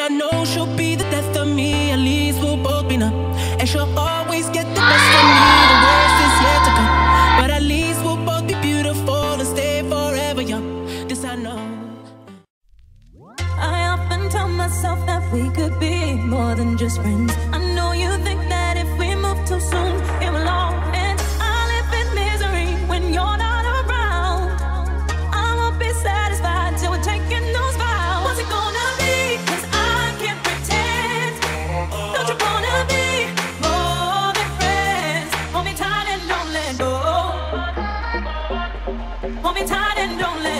I know she'll be the death of me. At least we'll both be numb. And she'll always get the best of me. The worst is yet to come. But at least we'll both be beautiful and stay forever young. This I know. I often tell myself that we could be more than just friends. I know you think that if we move too soon, it will all end. I live in misery when you're not around. I won't be satisfied till we're taking those vows. What's it gonna be? 'Cause I can't pretend. Don't you wanna be more than friends? Hold me tight and don't let go. Hold me tight and don't let go.